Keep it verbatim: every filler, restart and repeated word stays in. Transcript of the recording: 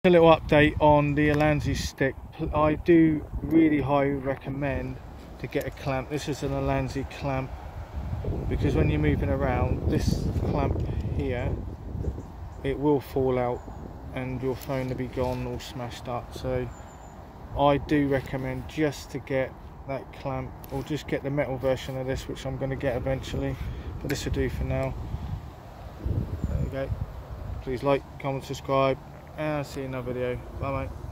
A little update on the Ulanzi stick. I do really highly recommend to get a clamp. This is an Ulanzi clamp, because when you're moving around, this clamp here, it will fall out and your phone will be gone or smashed up. So I do recommend just to get that clamp, or just get the metal version of this, which I'm going to get eventually, but this will do for now. There you go. Please like, comment, subscribe, and I'll see you in another video. Bye mate.